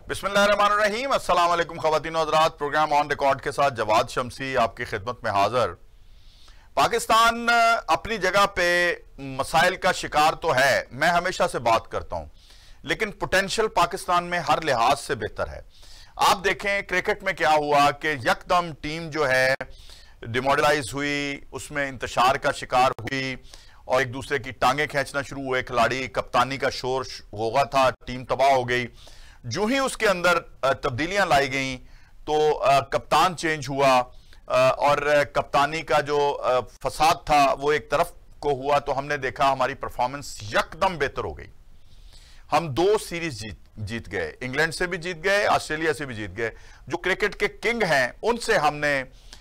बिस्मिल्लाहिर्रहमानिर्रहीम। अस्सलाम वालेकुम ख़वातीन व हज़रात। प्रोग्राम ऑन रिकॉर्ड के साथ जवाद शमसी आपकी खिदमत में हाजिर। पाकिस्तान अपनी जगह पे मसाइल का शिकार तो है, मैं हमेशा से बात करता हूं, लेकिन पोटेंशियल पाकिस्तान में हर लिहाज से बेहतर है। आप देखें क्रिकेट में क्या हुआ कि यकदम टीम जो है डिमोडलाइज हुई, उसमें इंतशार का शिकार हुई और एक दूसरे की टांगे खींचना शुरू हुए खिलाड़ी, कप्तानी का शोर होगा था, टीम तबाह हो गई। जो ही उसके अंदर तब्दीलियां लाई गई तो कप्तान चेंज हुआ और कप्तानी का जो फसाद था वो एक तरफ को हुआ, तो हमने देखा हमारी परफॉर्मेंस यकदम बेहतर हो गई। हम 2 सीरीज जीत गए, इंग्लैंड से भी जीत गए, ऑस्ट्रेलिया से भी जीत गए, जो क्रिकेट के किंग हैं उनसे हमने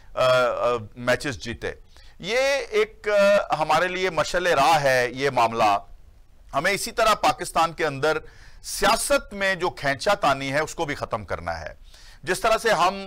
मैचेस जीते। ये एक हमारे लिए मशअल राह है ये मामला। हमें इसी तरह पाकिस्तान के अंदर सियासत में जो खींचातानी है उसको भी खत्म करना है। जिस तरह से हम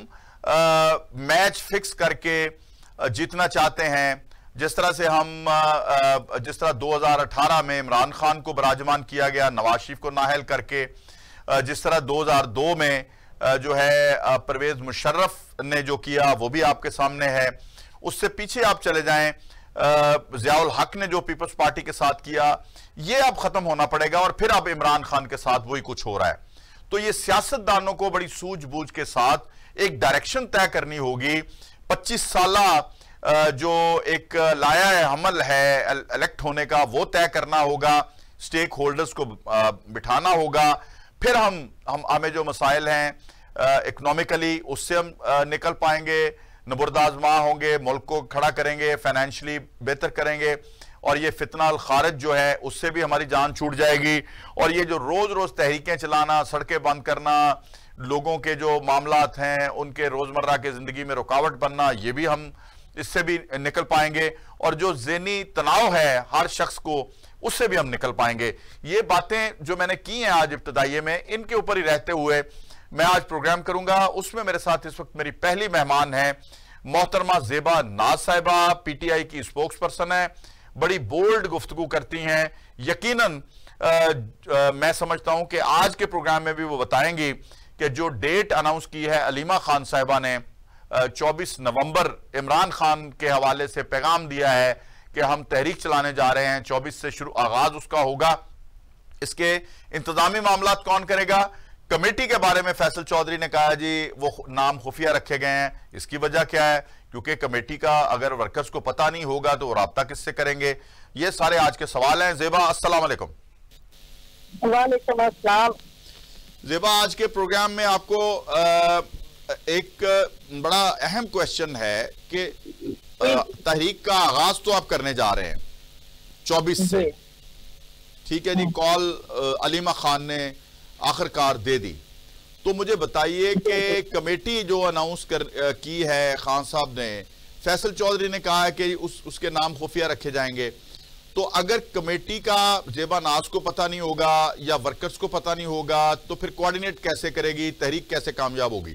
मैच फिक्स करके जीतना चाहते हैं, जिस तरह से हम जिस तरह 2018 में इमरान खान को बराजमान किया गया नवाज शरीफ को नाअहल करके, जिस तरह 2002 में जो है परवेज मुशर्रफ ने जो किया वो भी आपके सामने है। उससे पीछे आप चले जाएं, ज़ियाउल हक ने जो पीपल्स पार्टी के साथ किया, ये अब खत्म होना पड़ेगा और फिर अब इमरान खान के साथ वही कुछ हो रहा है। तो ये सियासतदानों को बड़ी सूझबूझ के साथ एक डायरेक्शन तय करनी होगी। 25 साल जो एक लाया है हमल है इलेक्ट होने का, वो तय करना होगा, स्टेक होल्डर्स को बिठाना होगा। फिर हमें जो मसाइल हैं इकोनॉमिकली उससे हम निकल पाएंगे, नबुर्दाजमा होंगे, मुल्क को खड़ा करेंगे, फाइनेंशियली बेहतर करेंगे और ये फितना अल खारिज जो है उससे भी हमारी जान छूट जाएगी। और ये जो रोज रोज तहरीकें चलाना, सड़कें बंद करना, लोगों के जो मामलात हैं उनके रोजमर्रा के जिंदगी में रुकावट बनना, ये भी हम इससे भी निकल पाएंगे। और जो ज़हनी तनाव है हर शख्स को, उससे भी हम निकल पाएंगे। ये बातें जो मैंने की हैं आज इब्तिदाइये में, इनके ऊपर ही रहते हुए मैं आज प्रोग्राम करूंगा। उसमें मेरे साथ इस वक्त मेरी पहली मेहमान है मोहतरमा ज़ेबा नाज साहिबा, पीटीआई की स्पोक्स पर्सन है, बड़ी बोल्ड गुफ्तगू करती हैं। यकीनन मैं समझता हूं कि आज के प्रोग्राम में भी वो बताएंगी कि जो डेट अनाउंस की है अलीमा खान साहिबा ने, 24 नवंबर इमरान खान के हवाले से पैगाम दिया है कि हम तहरीक चलाने जा रहे हैं, 24 से शुरू आगाज उसका होगा। इसके इंतजामी मामला कौन करेगा? कमेटी के बारे में फैसल चौधरी ने कहा जी वो नाम खुफिया रखे गए हैं। इसकी वजह क्या है? क्योंकि कमेटी का अगर वर्कर्स को पता नहीं होगा तो राब्ता किससे करेंगे? ये सारे आज के सवाल हैं। ज़ेबा अस्सलाम वालेकुम। वालेकुम अस्सलाम। ज़ेबा, आज के प्रोग्राम में आपको एक बड़ा अहम क्वेश्चन है कि तहरीक का आगाज तो आप करने जा रहे हैं 24 से, ठीक है जी। कॉल अलीमा खान ने आखिरकार दे दी, तो मुझे बताइए कि कमेटी जो अनाउंस की है खान साहब ने, फैसल चौधरी ने कहा है कि उसके नाम खुफिया रखे जाएंगे। तो अगर कमेटी का ज़ेबा नाज को पता नहीं होगा या वर्कर्स को पता नहीं होगा तो फिर कोऑर्डिनेट कैसे करेगी, तहरीक कैसे कामयाब होगी?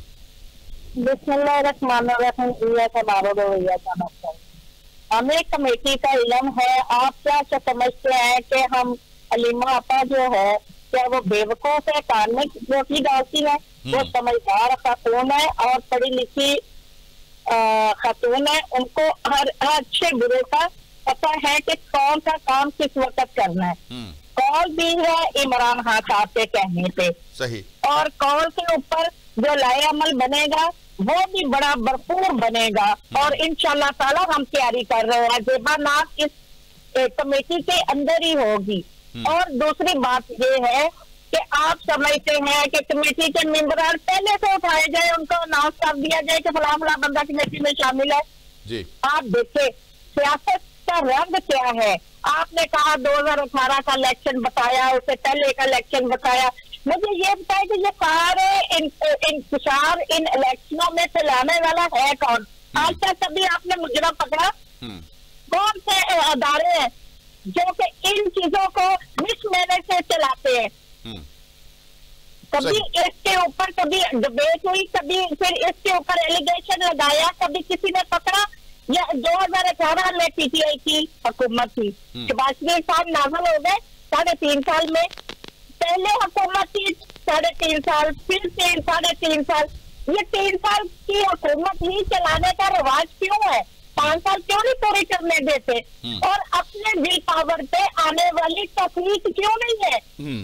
हमें कमेटी का इल्म है। आप क्या समझते हैं कि हम अलीमा आपा जो है क्या वो बेवकूफ है, कान में रोटी डालती है? वो समझदार खातून है और पढ़ी लिखी खातून है। उनको हर अच्छे बुरे का पता है कि कौन सा काम किस वक्त करना है। कॉल भी है इमरान खान साहब के कहने पे सही, और कॉल के ऊपर जो लाए अमल बनेगा वो भी बड़ा भरपूर बनेगा और इंशाल्लाह ताला हम तैयारी कर रहे हैं। ज़ेबा नाज इस कमेटी के अंदर ही होगी। और दूसरी बात ये है कि आप समझते हैं कि कमेटी के मेंबरान पहले से उठाए जाए, उनको अनाउंस कर दिया जाए कि फला फला बंदा कमेटी में शामिल है जी। आप देखें सियासत का रंग क्या है। आपने कहा 2018 का इलेक्शन बताया, उससे पहले का इलेक्शन बताया। मुझे ये बताया कि ये सारे इंतजार इन इलेक्शनों में चलाने वाला है कौन? आज तक कभी आपने मुजरा पकड़ा? कौन से अदारे हैं जो कि इन चीजों को मिसमैनेज से चलाते हैं? कभी इसके ऊपर कभी डिबेट हुई, कभी फिर इसके ऊपर एलिगेशन लगाया, कभी किसी ने पकड़ा? या 2018 में पीटीआई की हुकूमत थी, शहबाज शरीफ साहब नाजल हो गए 3.5 साल में। पहले हुकूमत थी 3.5 साल, फिर 3.5 साल। ये 3 साल की हुकूमत ही चलाने का रिवाज क्यों है? 5 साल क्यों नहीं पूरी करने देते? और अपने विल पावर पे आने वाली तकनीक क्यों नहीं है?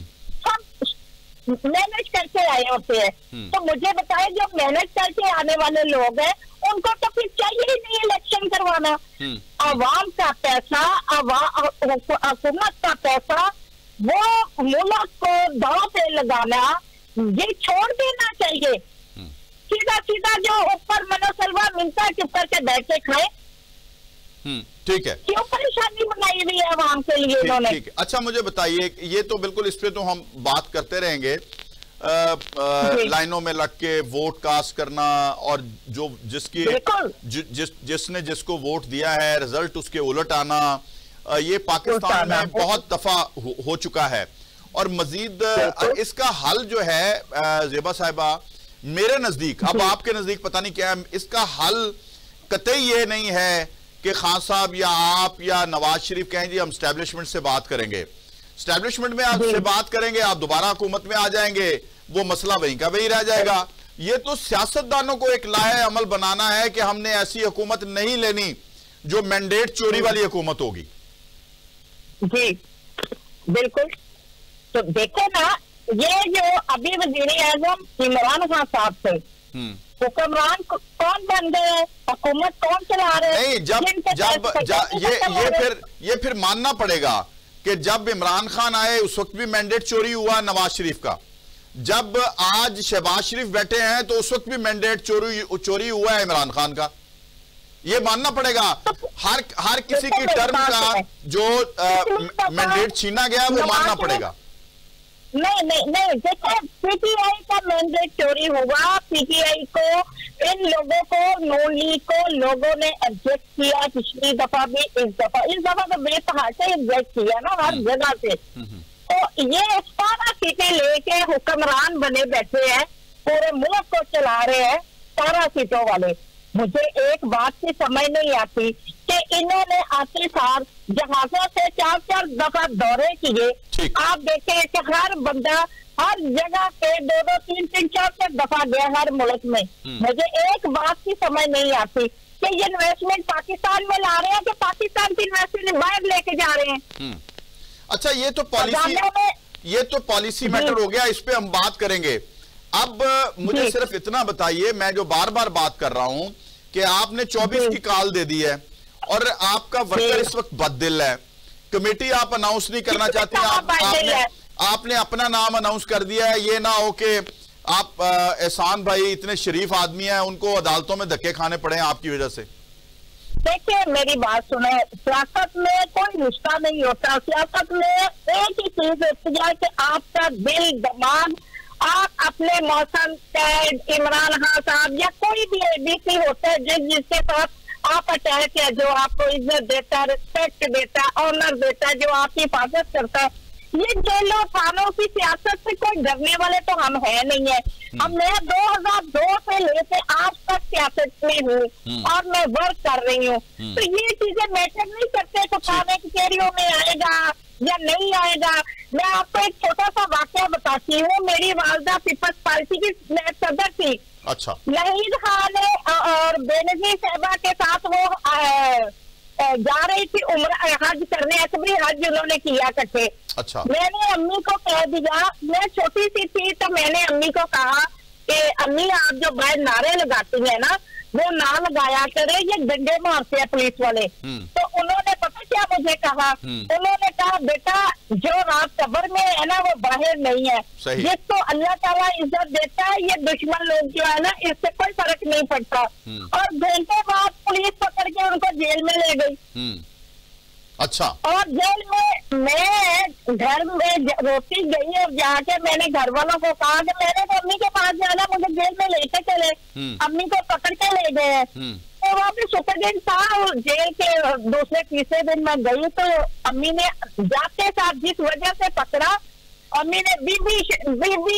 सब मैनेज करके आए होते हैं। तो मुझे बताए, जो मैनेज करके आने वाले लोग हैं उनको तो फिर चाहिए ही नहीं इलेक्शन करवाना। अवाम का पैसा, हुकूमत का पैसा, वो मुल्क को दांव पे लगाना, ये छोड़ देना चाहिए। सीधा सीधा जो ऊपर मनोसलवा मिलता है, चुप करके बैठ के खाए। ठीक है, क्यों परेशानी बनाई हुई है आवाम के लिए इन्होंने? ठीक है। अच्छा, मुझे बताइए, ये तो बिल्कुल इस पे तो हम बात करते रहेंगे, लाइनों में लग के वोट कास्ट करना, और जो जिसने जिसको वोट दिया है रिजल्ट उसके उलट आना, ये पाकिस्तान में बहुत दफा हो चुका है। और मजीद इसका हल जो है ज़ेबा साहिबा, मेरे नजदीक, अब आपके नजदीक पता नहीं क्या है, इसका हल कतई ये नहीं है कि खान साहब या आप या नवाज शरीफ कहें जी हम एस्टेब्लिशमेंट से बात करेंगे, एस्टेब्लिशमेंट में आपसे बात करेंगे, आप दोबारा हुकूमत में आ जाएंगे, वो मसला वहीं का वहीं रह जाएगा। ये तो सियासतदानों को एक लाहे अमल बनाना है कि हमने ऐसी हुकूमत नहीं लेनी जो मैंडेट चोरी वाली हुकूमत होगी। जी बिल्कुल। तो देखो ना, ये जो अभी वज़ीर-ए-आज़म इमरान खान साहब थे, हुक्मरान कौन बन गए, हुकूमत कौन चला रहे? नहीं, ये फिर मानना पड़ेगा कि जब इमरान खान आए उस वक्त भी मैंडेट चोरी हुआ नवाज शरीफ का, जब आज शहबाज शरीफ बैठे हैं तो उस वक्त भी मैंडेट चोरी हुआ है इमरान खान का। ये मानना पड़ेगा, हर किसी की टर्म का जो मैंडेट छीना गया वो मानना पड़ेगा। नहीं, देखो, पीटीआई का मैंडेट चोरी हुआ। पीटीआई को, इन लोगों को, नून लीग को लोगों ने ऑब्जेक्ट किया, पिछली दफा भी, इस दफा तो बेतहाशा ऑब्जेक्ट किया ना हर जगह से। तो ये 12 सीटें लेके हुक्मरान बने बैठे हैं, पूरे मुल्क को चला रहे हैं 12 सीटों वाले। मुझे एक बात की समझ नहीं आती कि इन्होंने आते साल जहाजों से 4 दफा दौरे किए। आप देखें कि हर बंदा हर जगह पे 2-2, 3-3, 4 दफा गया हर मुल्क में। मुझे एक बात की समझ नहीं आती कि ये इन्वेस्टमेंट पाकिस्तान में ला रहे हैं कि पाकिस्तान की इन्वेस्टमेंट बाहर लेके जा रहे हैं। अच्छा, ये तो पॉलिसी मैटर हो गया, इस पे हम बात करेंगे। अब मुझे सिर्फ इतना बताइए, मैं जो बार बार बात कर रहा हूं कि आपने 24 की कॉल दे दी है और आपका वर्कर इस वक्त बददिल है, कमेटी आप अनाउंस नहीं करना चाहती, आपने अपना नाम अनाउंस कर दिया है। ये ना हो कि आप एहसान भाई इतने शरीफ आदमी हैं, उनको अदालतों में धक्के खाने पड़े हैं आपकी वजह से। देखिए, मेरी बात सुने, सियासत में कोई रिश्ता नहीं होता। सियासत में एक ही चीज होती है कि आपका दिल, दिमाग, आप अपने मौसम इमरान खान साहब या कोई भी एबीसी होता है जिसके साथ आप अटैच है, जो आपको इज्जत देता, रिस्पेक्ट देता, ऑनर देता, जो आपकी हिफाजत करता है। ये जेलों थानों की सियासत से कोई डरने वाले तो हम है नहीं है। अब मैं 2002 से लेके आज तक सियासत में हूँ और मैं वर्क कर रही हूँ, तो ये चीजें मैटर नहीं करते कि थाने कचहरियों में आएगा या नहीं आएगा। मैं आपको एक छोटा सा वाकया बताती हूँ। मेरी वालदा पीपल्स पार्टी की सदर थी। अच्छा। नहीद खान और बेनजीर साहबा के साथ वो जा रही थी उम्र हज करने, असबरी हज उन्होंने किया इकट्ठे। अच्छा। मैंने अम्मी को कह दिया, मैं छोटी सी थी तो मैंने अम्मी को कहा कि अम्मी आप जो बाहर नारे लगाती है ना वो ना लगाया करे, ये डंडे मारते हैं पुलिस वाले। तो उन्होंने पता क्या मुझे कहा, उन्होंने कहा बेटा जो रात कब्र में है ना वो बाहर नहीं है, जिसको अल्लाह ताला इज्जत देता है, ये दुश्मन लोग जो है ना इससे कोई फर्क नहीं पड़ता। और घंटे बाद पुलिस पकड़ के उनको जेल में ले गई। अच्छा। और जेल में मैं घर में रोटी गई और जाके मैंने घर वालों को कहा कि मैंने तो अम्मी के पास जाना, मुझे जेल में लेके चले। अम्मी को पकड़ के ले गए। तो वहाँ पे सुपरडेंट था और जेल के दूसरे तीसरे दिन मैं गई तो अम्मी ने जाते साथ जिस वजह से पकड़ा, अम्मी ने बीबी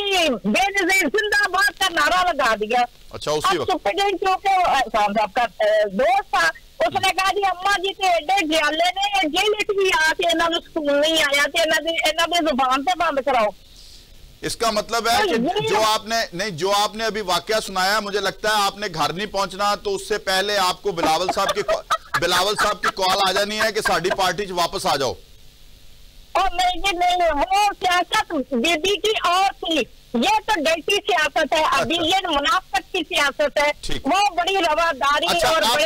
बेनजीर जिंदाबाद का नारा लगा दिया। अच्छा, उसी वक्त सुपरडेंट साहब का दोस्त था, उसने कहा जी अम्मा जी के एडे जियाले ने जेल भी आ के स्कूल नहीं आया, जुबान से बंद कराओ। इसका मतलब है कि जो आपने अभी वाकया सुनाया, मुझे लगता है आपने घर नहीं पहुंचना तो उससे पहले आपको बिलावल साहब की कॉल आ जानी है कि साड़ी पार्टी वापस आ जाओ। और नहीं, वो सियासत दीदी की और थी, ये तो डरती सियासत है। अभी ये मुनाफत की सियासत है, वो बड़ी रवादारी और बड़े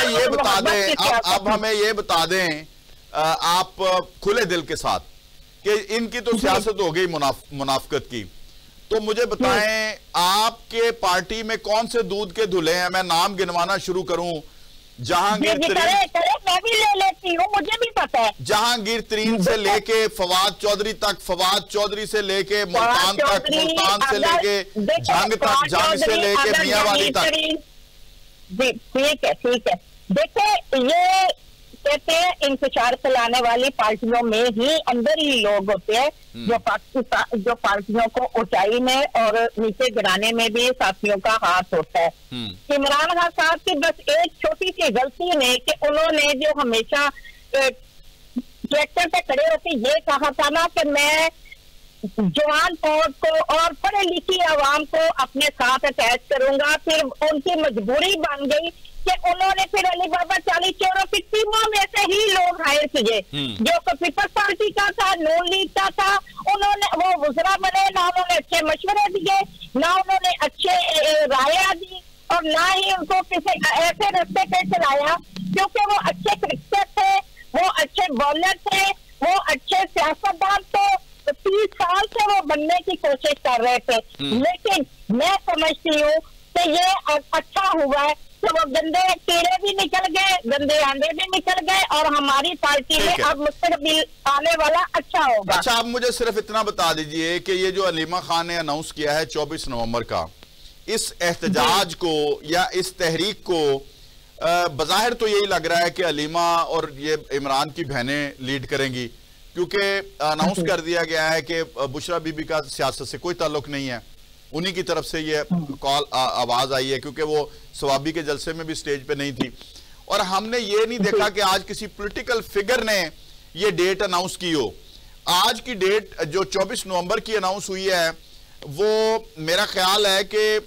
अब हमें ये बता दें आप खुले दिल के साथ कि इनकी तो सियासत हो गई मुनाफकत की, तो मुझे बताएं आपके पार्टी में कौन से दूध के धुले हैं? मैं नाम गिनवाना शुरू करूं, जहांगीर मैं भी ले लेती हूँ, मुझे भी पता है। जहांगीर तरीन से लेके फवाद चौधरी तक, फवाद चौधरी से लेके मुल्तान तक, मुल्तान से लेके जंग तक, जंग से लेके मियां वाली तक। जी ठीक है। देखिए, ये कहते हैं इंतजार चलाने वाली पार्टियों में ही अंदर ही लोग होते हैं जो पार्टियों को ऊंचाई में और नीचे गिराने में भी साथियों का हाथ होता है। इमरान खान साहब की बस एक छोटी सी गलती ने कि उन्होंने जो हमेशा ट्रैक्टर पे खड़े होते ये कहा था ना कि मैं जवान फौज को और पढ़े लिखी आवाम को अपने साथ अटैच करूंगा, फिर उनकी मजबूरी बन गई कि उन्होंने फिर अली बाबा 40 चोरों की टीमों में से ही लोग हायर किए, जो पीपल्स पार्टी का था, नून लीग का था। उन्होंने वो वज़रा बने, ना उन्होंने अच्छे मशवरे दिए, ना उन्होंने अच्छे राय दी, और ना ही उनको किसी ऐसे रास्ते पे चलाया, क्योंकि वो अच्छे क्रिकेटर थे, वो अच्छे बॉलर थे, वो अच्छे सियासतदान थे। 30 साल से वो बनने की कोशिश कर रहे थे, लेकिन मैं समझती हूँ कि ये अच्छा हुआ है तो वो गंदे कीड़े भी निकल गए, गंदे अंडे भी निकल गए, और हमारी पार्टी में अब मुस्तकबिल आने वाला अच्छा होगा। अच्छा, आप मुझे सिर्फ इतना बता दीजिए कि ये जो अलीमा खान ने अनाउंस किया है 24 नवंबर का, इस एहतजाज को या इस तहरीक को बज़ाहिर तो यही लग रहा है कि अलीमा और ये इमरान की बहनें लीड करेंगी, क्योंकि अनाउंस कर दिया गया है कि बुशरा बीबी का सियासत से कोई ताल्लुक नहीं है, उन्हीं की तरफ से ये कॉल आवाज आई है, क्योंकि वो सवाबी के जलसे में भी स्टेज पे नहीं थी। और हमने ये नहीं देखा कि आज किसी पॉलिटिकल फिगर ने ये डेट अनाउंस की हो। आज की डेट जो 24 नवंबर की अनाउंस हुई है, वो मेरा ख्याल है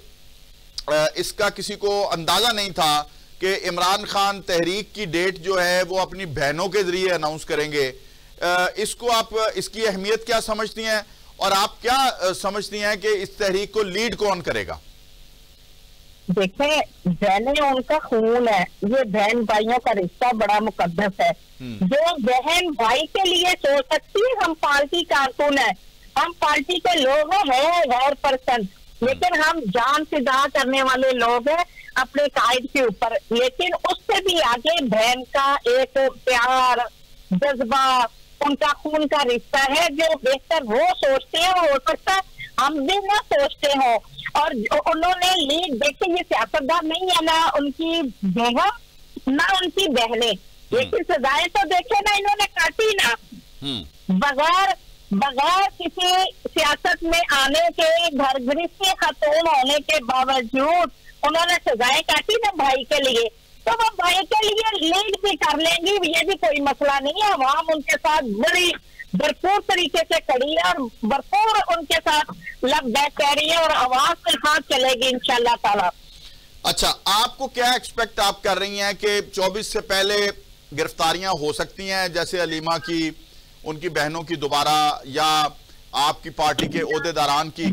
कि इसका किसी को अंदाजा नहीं था कि इमरान खान तहरीक की डेट जो है वो अपनी बहनों के जरिए अनाउंस करेंगे। इसको आप, इसकी अहमियत क्या समझती हैं, और आप क्या समझती हैं कि इस तहरीक को लीड कौन करेगा? देखें, बहनें उनका खून है, ये बहन भाइयों का रिश्ता बड़ा मुकद्दस है। जो बहन भाई के लिए सोच सकती है, हम पार्टी कारकुन है, हम पार्टी के लोग हैं, गैर पर्सन, लेकिन हम जान फिदा करने वाले लोग हैं अपने कायद के ऊपर। लेकिन उससे भी आगे बहन का एक प्यार, जज्बा, उनका खून का रिश्ता है, जो बेहतर वो सोचते हैं, हो सकता है हम भी ना सोचते हो। और उन्होंने लीड, देखिए ये सियासतदान नहीं है, ना उनकी बेगम ना उनकी बहनें, लेकिन सजाएं तो देखे ना इन्होंने काटी ना, बगैर किसी सियासत में आने के, घर गृहस्थी खातून होने के बावजूद उन्होंने सजाएं काटी ना भाई के लिए, तो वो भाई के लिए लीड भी कर लेंगी, ये भी कोई मसला नहीं है। आवाम उनके साथ बड़ी भरपूर तरीके से खड़ी है और भरपूर उनके साथ लग बैठ कह रही है, और आवाज के साथ चलेगी इंशाल्लाह ताला। अच्छा, आपको क्या एक्सपेक्ट आप कर रही हैं कि 24 से पहले गिरफ्तारियां हो सकती हैं, जैसे अलीमा की, उनकी बहनों की दोबारा, या आपकी पार्टी के ओहदेदारान की?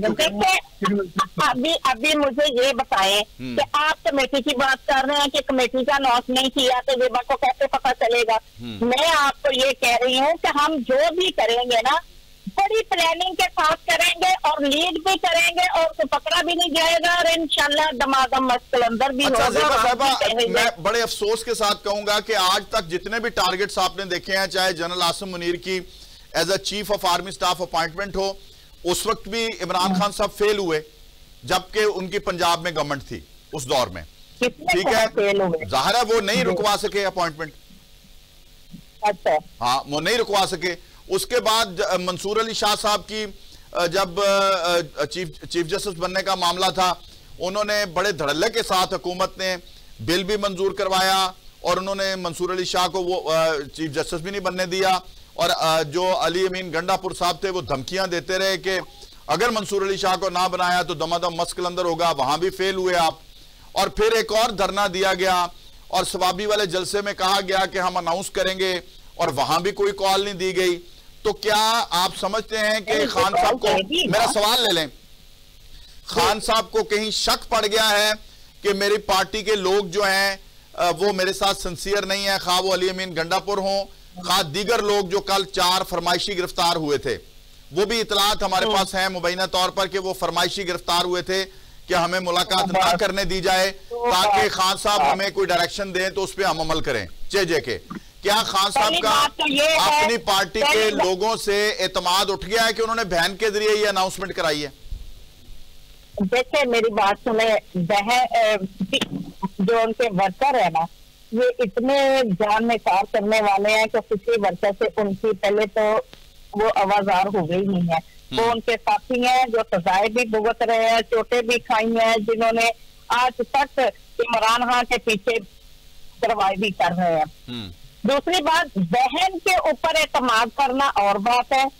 अभी मुझे ये बताएं कि आप कमेटी की बात कर रहे हैं कि कमेटी का अनाउंस नहीं किया तो ये बात को कैसे पता चलेगा? मैं आपको ये कह रही हूँ कि हम जो भी करेंगे ना, बड़ी प्लानिंग के साथ करेंगे और लीड भी करेंगे, और तो पकड़ा भी नहीं जाएगा, और इंशाल्लाह दमादम मस्कलंदर भी होगा। मैं बड़े अफसोस के साथ कहूंगा कि आज तक जितने भी टारगेट्स आपने देखे हैं, चाहे जनरल आसिम मुनीर की as a chief of army staff appointment हो, उस वक्त भी इमरान खान साहब फेल हुए, जबकि उनकी पंजाब में गवर्नमेंट थी उस दौर में, ठीक है, जाहिर है वो नहीं रुकवा सके अपॉइंटमेंट। अच्छा, हाँ, वो नहीं रुकवा सके। उसके बाद मंसूर अली शाह साहब की जब चीफ जस्टिस बनने का मामला था, उन्होंने बड़े धड़ल्ले के साथ हुकूमत ने बिल भी मंजूर करवाया, और उन्होंने मंसूर अली शाह को वो चीफ जस्टिस भी नहीं बनने दिया, और जो अली अमीन गंडापुर साहब थे वो धमकियां देते रहे कि अगर मंसूर अली शाह को ना बनाया तो दमादम मस्कलंदर होगा, वहां भी फेल हुए आप। और फिर एक और धरना दिया गया और सवाबी वाले जलसे में कहा गया कि हम अनाउंस करेंगे और वहां भी कोई कॉल नहीं दी गई। तो क्या आप समझते हैं कि खान साहब को, मेरा सवाल ले लें, खान साहब को कहीं शक पड़ गया है कि मेरी पार्टी के लोग जो हैं वो मेरे साथ सिंसियर नहीं है, खा वो अली अमीन गंडापुर हों, खा दीगर लोग जो कल 4 फरमाइशी गिरफ्तार हुए थे, वो भी इतलात हमारे पास हैं मुबैना तौर पर कि वो फरमाइशी गिरफ्तार हुए थे कि हमें मुलाकात ना करने दी जाए ताकि खान साहब हमें कोई डायरेक्शन दें तो उस पर हम अमल करें। जे के क्या खान साहब का अपनी पार्टी के लोगों से एतमाद उठ गया है कि उन्होंने बहन के जरिए ये अनाउंसमेंट कराई है? देखिए मेरी बात सुने, बहन जो उनके वर्कर है ना, ये इतने जान में कार करने वाले हैं कि किसी वर्कर से उनकी पहले तो वो आवाजार हो गई नहीं है। वो उनके साथी हैं जो सजाएं भी भुगत रहे हैं, चोटें भी खाई हैं, जिन्होंने आज तक इमरान खान के पीछे कार्रवाई भी कर रहे हैं। दूसरी बात, बहन के ऊपर एतमाद करना और बात है,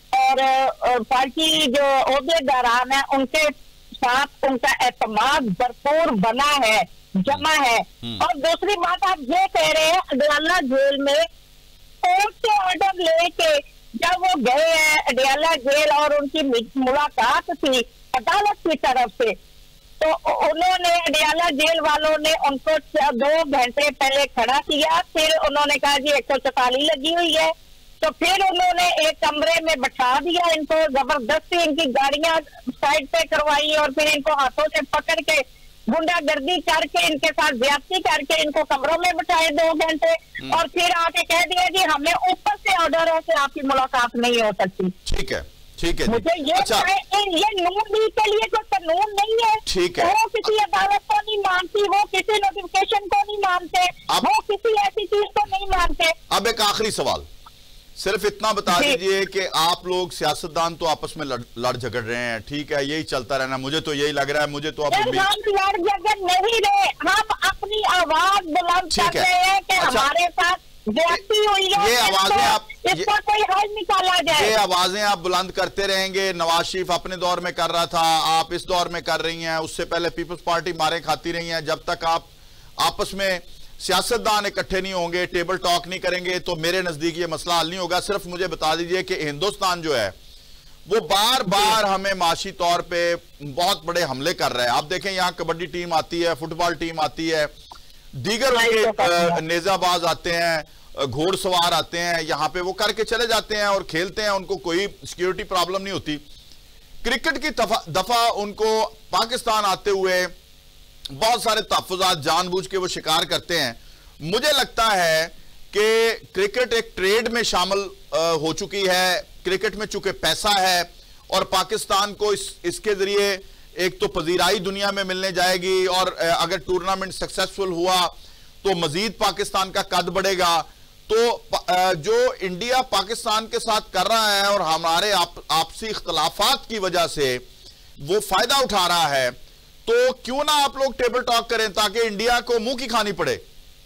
और पार्टी जो ओहदेदारान है उनके साथ उनका एतमाद भरपूर बना है, जमा है। और दूसरी बात, आप ये कह रहे हैं अडयाला जेल में कोर्ट से ऑर्डर लेके जब वो गए हैं अडयाला जेल और उनकी मुलाकात थी अदालत की तरफ से, तो उन्होंने अडयाला जेल वालों ने उनको 2 घंटे पहले खड़ा किया, फिर उन्होंने कहा जी 144 लगी हुई है, तो फिर उन्होंने एक कमरे में बैठा दिया इनको, जबरदस्ती इनकी गाड़ियां साइड पे करवाई और फिर इनको हाथों से पकड़ के गुंडागर्दी करके इनके साथ ज्यादती करके इनको कमरों में बिठाए 2 घंटे, और फिर आके कह दिया कि हमें ऊपर से ऑर्डर है कि आपकी मुलाकात नहीं हो सकती। ठीक है, ठीक है। मुझे ये अच्छा, ये नून लीग के लिए कोई कानून नहीं है। ठीक है। वो किसी अदालत को नहीं मानती, वो किसी नोटिफिकेशन को नहीं मानते, वो किसी ऐसी चीज को नहीं मानते। अब एक आखिरी सवाल, सिर्फ इतना बता दीजिए कि आप लोग सियासतदान तो आपस में लड़ झगड़ रहे हैं, ठीक है, यही चलता रहना, मुझे तो यही लग रहा है, मुझे तो अब हम लड़ झगड़ नहीं रहे, हम अपनी आवाज बुलंद कर रहे हैं कि हमारे साथ ज्यादती हुई है, ये आवाजें आप, इसका कोई हल निकाला जाए। ये आवाजें आप बुलंद करते रहेंगे। नवाज शरीफ अपने दौर में कर रहा था, आप इस दौर में कर रही हैं, उससे पहले पीपल्स पार्टी मारे खाती रही है। जब तक आप आपस में सियासतदान इकट्ठे नहीं होंगे, टेबल टॉक नहीं करेंगे, तो मेरे नजदीक ये मसला हल नहीं होगा। सिर्फ मुझे बता दीजिए कि हिंदुस्तान जो है वो बार बार हमें माशी तौर पे बहुत बड़े हमले कर रहा है। आप देखें, यहाँ कबड्डी टीम आती है, फुटबॉल टीम आती है, दीगर उनके नेजाबाज आते हैं, घोड़सवार आते हैं, यहाँ पे वो करके चले जाते हैं और खेलते हैं, उनको कोई सिक्योरिटी प्रॉब्लम नहीं होती। क्रिकेट की दफा उनको पाकिस्तान आते हुए बहुत सारे तहफ़्फ़ुज़ात जानबूझ के वो शिकार करते हैं। मुझे लगता है कि क्रिकेट एक ट्रेड में शामिल हो चुकी है। क्रिकेट में चूंकि पैसा है और पाकिस्तान को इसके जरिए एक तो पजीराई दुनिया में मिलने जाएगी, और अगर टूर्नामेंट सक्सेसफुल हुआ तो मजीद पाकिस्तान का कद बढ़ेगा। तो जो इंडिया पाकिस्तान के साथ कर रहा है और हमारे आपसी इख्तलाफात की वजह से वो फायदा उठा रहा है, तो क्यों ना आप लोग टेबल टॉक करें ताकि इंडिया को मुंह की खानी पड़े।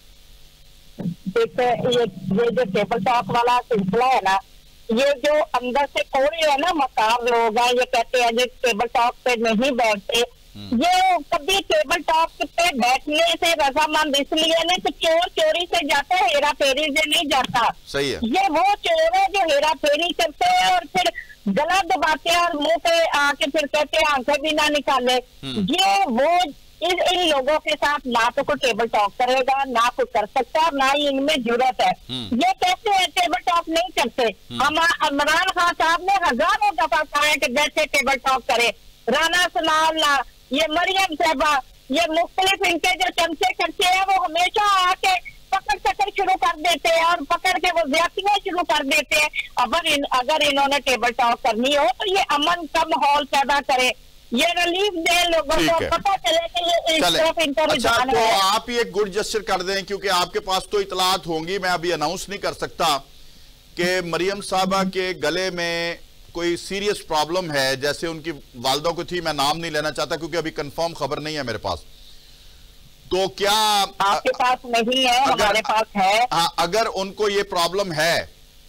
देखिए, ये जो टेबल टॉक वाला सिलसिला है ना, ये जो अंदर से कोई है ना मकाम लोग हैं, ये कहते हैं जो टेबल टॉक पे नहीं बैठते, ये कभी टेबल टॉक पे बैठने से रजामंद इसलिए नहीं कि चोर चोरी से जाता है, हेरा फेरी से नहीं जाता। सही है। ये वो चोर है जो हेरा फेरी करते हैं और फिर गला दबाते हैं और मुंह पे आके फिर कहते हैं आंखें भी ना निकाले। ये वो इन लोगों के साथ ना तो कोई टेबल टॉक करेगा, ना कोई कर सकता, ना ही इनमें जरूरत है। ये कहते हैं टेबल टॉक नहीं करते। हम इमरान खान साहब ने हजारों दफा कहा कि जैसे टेबल टॉक करे, राना सनाउल्लाह, ये मरियम साहबा, ये मुख्तलिफ इनके जो चमचे खर्चे हैं वो हमेशा आके पकड़ शुरू कर देते हैं और पकड़ के वो ज्यादतियां शुरू कर देते हैं। अगर इन्होंने टेबल टॉक करनी हो तो ये अमन का माहौल पैदा करे, ये रिलीफ दे लोगों को, पता चले कि ये इस तरफ इनका रुझान है। तो आप ये गुड जेस्चर कर दें, क्योंकि आपके पास तो इतलात होंगी, मैं अभी अनाउंस नहीं कर सकता कि मरियम साहबा के गले में कोई सीरियस प्रॉब्लम है, जैसे उनकी वालदा को थी, मैं नाम नहीं लेना चाहता क्योंकि अभी कंफर्म खबर नहीं है मेरे पास। तो क्या आपके पास नहीं है, हमारे पास है। हाँ, अगर उनको ये प्रॉब्लम है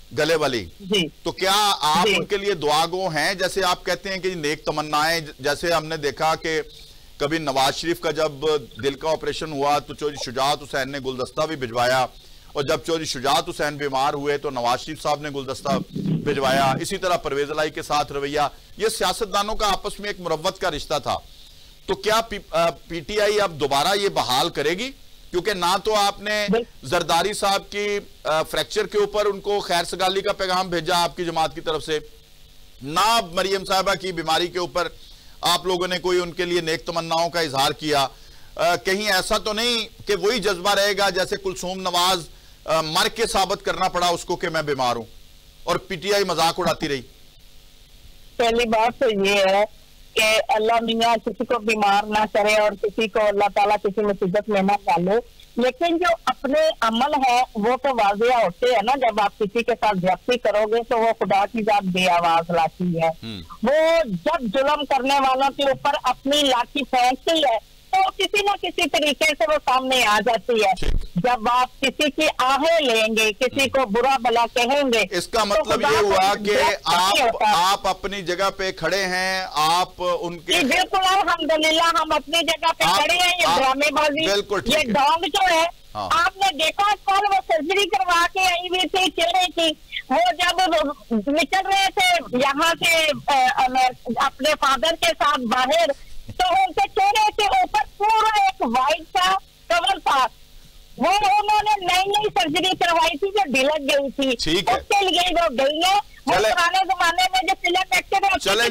गले वाली जी। तो क्या आप उनके लिए दुआगो हैं? जैसे आप कहते हैं कि नेक तमन्नाएं, जैसे हमने देखा कि कभी नवाज शरीफ का जब दिल का ऑपरेशन हुआ तो चौधरी शुजात हुसैन ने गुलदस्ता भी भिजवाया, और जब चौधरी शुजात हुसैन बीमार हुए तो नवाज शरीफ साहब ने गुलदस्ता भिजवाया। इसी तरह परवेज इलाही के साथ रवैया, ये सियासतदानों का आपस में एक मुरव्वत का रिश्ता था। तो क्या पीटीआई अब दोबारा ये बहाल करेगी? क्योंकि ना तो आपने जरदारी साहब की फ्रैक्चर के ऊपर उनको खैर सगाली का पैगाम भेजा आपकी जमात की तरफ से, ना मरियम साहबा की बीमारी के ऊपर आप लोगों ने कोई उनके लिए नेक तमन्नाओं का इजहार किया। कहीं ऐसा तो नहीं कि वही जज्बा रहेगा जैसे कुलसूम नवाज मर के साबित करना पड़ा उसको कि मैं बीमार हूं और पीटीआई मजाक उड़ाती रही? पहली बात तो ये है कि अल्लाह मियां किसी को बीमार ना करे और किसी को अल्लाह ताला किसी मुसीबत में ना डाले, लेकिन जो अपने अमल है वो तो वाजिया होते हैं ना। जब आप किसी के साथ ज्यादती करोगे तो वो खुदा की जात बेआवाज लाती है। वो जब जुल्म करने वालों के ऊपर अपनी लाठी फेंकती है तो किसी न किसी तरीके से वो सामने आ जाती है। जब आप किसी की आहें लेंगे, किसी को बुरा भला कहेंगे, इसका मतलब ये हुआ कि आप अपनी जगह पे खड़े हैं, आप उनके बिल्कुल अल्हम्दुलिल्लाह हम अपनी जगह पे खड़े हैं। ये ड्रामेबाजी, ये डोंग जो है, आपने देखा कल वो सर्जरी करवा के आई हुई थी चेहरे की, वो जब निकल रहे थे यहाँ से अपने फादर के साथ बाहर, तो उनके चेहरे के ऊपर पूरा एक वाइट सा कवर था। वो उन्होंने नई सर्जरी करवाई थी जो ढिलक गई थी, उसके लिए वो गई है। वो पुराने जमाने में जो फिल्म एक्टर चमड़ी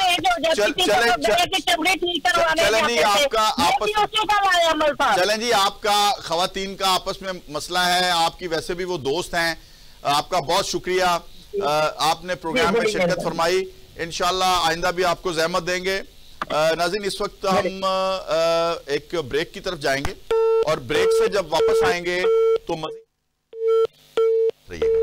ठीक करवाने चलें जी, आपका खवातीन का आपस में मसला है, आपकी वैसे भी वो दोस्त हैं। आपका बहुत शुक्रिया, आपने प्रोग्राम में शिरकत फरमाई। इंशाल्लाह आइंदा भी आपको जहमत देंगे। नाज़रीन, इस वक्त हम एक ब्रेक की तरफ जाएंगे और ब्रेक से जब वापस आएंगे तो मज़ीद रहिएगा।